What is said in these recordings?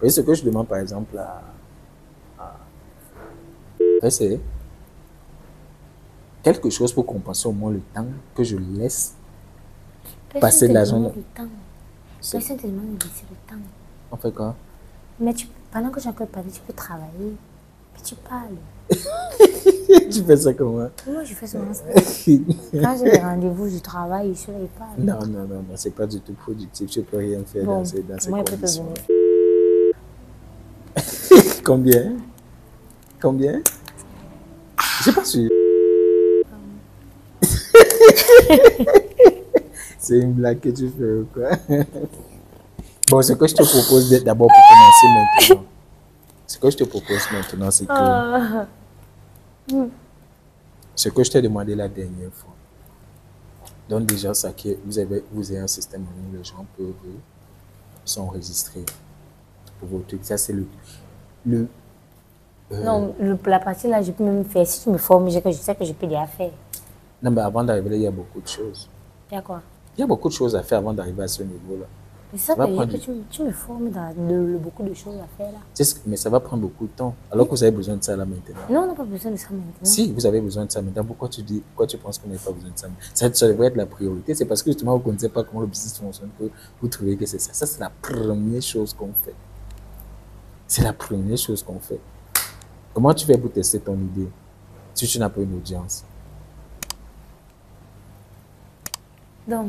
voyez, ce que je demande par exemple c'est quelque chose pour compenser au moins le temps que je laisse passer de l'argent. Personne te demande de laisser le temps. On fait quoi? Mais pendant que j'ai encore parlé, tu peux travailler. Puis tu parles. Tu fais ça comment? Moi, je fais souvent ça. Quand j'ai des rendez-vous, je travaille, je suis là et parle. Non, c'est pas du tout productif. Je peux rien faire dans ces conditions. Combien? J'ai pas su. C'est une blague que tu fais ou quoi? Bon, ce que je te propose d'abord pour commencer maintenant. Ce que je te propose maintenant, c'est que ce que je t'ai demandé la dernière fois. Donc déjà, ça que vous avez un système où les gens peuvent s'enregistrer pour vos trucs. Ça, c'est le non, la partie là, je peux même faire. Si tu me formes, je sais que je peux déjà faire. Non, mais avant d'arriver là, il y a beaucoup de choses. Il y a quoi? Il y a beaucoup de choses à faire avant d'arriver à ce niveau-là. Mais ça veut dire que tu me formes dans beaucoup de choses à faire là. Mais ça va prendre beaucoup de temps. Alors que vous avez besoin de ça là maintenant. Non, on n'a pas besoin de ça maintenant. Si, vous avez besoin de ça maintenant. Pourquoi tu penses qu'on n'a pas besoin de ça? Ça devrait être la priorité. C'est parce que justement, vous ne connaissez pas comment le business fonctionne que vous trouvez que c'est ça. Ça, c'est la première chose qu'on fait. C'est la première chose qu'on fait. Comment tu fais pour tester ton idée si tu n'as pas une audience? Donc,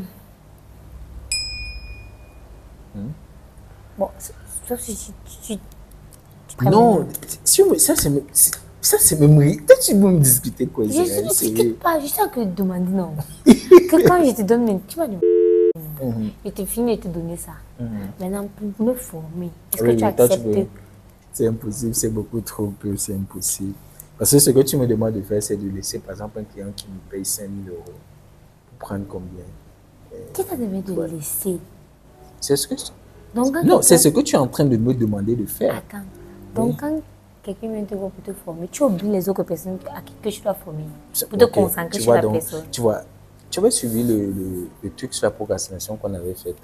bon, sauf si tu non, ça c'est même... Toi, tu veux me discuter quoi? Je ne discute pas, je sais que demander non. Que quand je te donne, tu vas demander. Je te finis de te donner ça. Maintenant, pour me former, est-ce que tu acceptes? C'est impossible, c'est beaucoup trop peu, c'est impossible. Parce que ce que tu me demandes de faire, c'est de laisser, par exemple, un client qui me paye 5 000 € pour prendre combien? Qu'est-ce que tu demandé de laisser? C'est ce que non, c'est ce que tu es en train de me demander de faire. Attends. Donc, quand quelqu'un vient te voir pour te former, tu oublies les autres personnes à qui tu dois former pour te concentrer sur la personne. Tu avais suivi le truc sur la procrastination qu'on avait fait.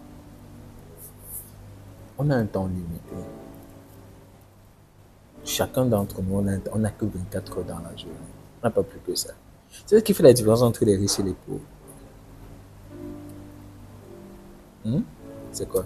On a un temps limité. Chacun d'entre nous, on n'a que 24 heures dans la journée. On n'a pas plus que ça. C'est ce qui fait la différence entre les riches et les pauvres. C'est quoi?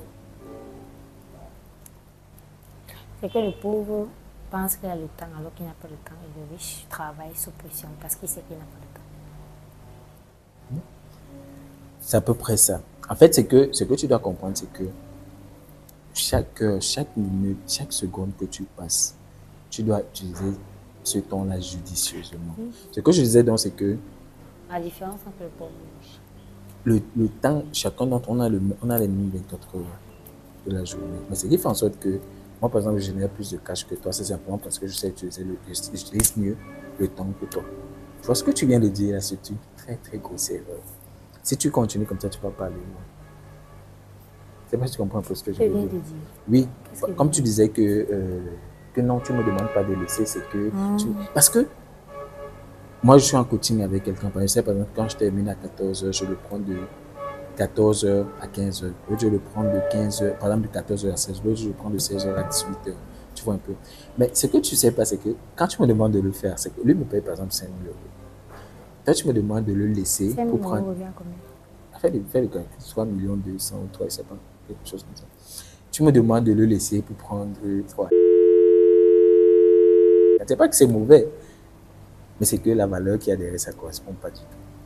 C'est que le pauvre pense qu'il a le temps alors qu'il n'a pas le temps. Et le riche travaille sous pression parce qu'il sait qu'il n'a pas le temps. C'est à peu près ça. En fait, c'est que ce que tu dois comprendre, c'est que chaque heure, chaque minute, chaque seconde que tu passes, tu dois utiliser ce temps-là judicieusement. Ce que je disais donc, c'est que la différence entre le pauvre et le riche. Le temps, chacun d'entre nous, on a les mêmes 24 heures de la journée. Mais ce qui fait en sorte que moi, par exemple, je génère plus de cash que toi. C'est simplement parce que je sais utiliser j'utilise mieux le temps que toi. Tu vois ce que tu viens de dire là, c'est une très, très grosse erreur. Si tu continues comme ça, tu vas parler. C'est pas si tu comprends un peu ce que je viens de dire. Oui, comme tu disais que non, tu ne me demandes pas de laisser, c'est que... Parce que moi, je suis en coaching avec quelqu'un. Par exemple, quand je termine à 14h, je le prends de 14h à 15h. L'autre, je le prends de 15h, par exemple de 14h à 16h. L'autre, je le prends de 16h à 18h. Tu vois un peu. Mais ce que tu sais pas, c'est que quand tu me demandes de le faire, c'est que lui me paye par exemple 5 000 €. Toi, tu me demandes de le laisser pour prendre... 5 000 € revient combien? Fais le calcul, 3 200 000 ou 3, je sais pas, quelque chose comme ça. Tu me demandes de le laisser pour prendre 3. C'est pas que c'est mauvais, mais c'est que la valeur qu'il y a derrière, ça ne correspond pas du tout.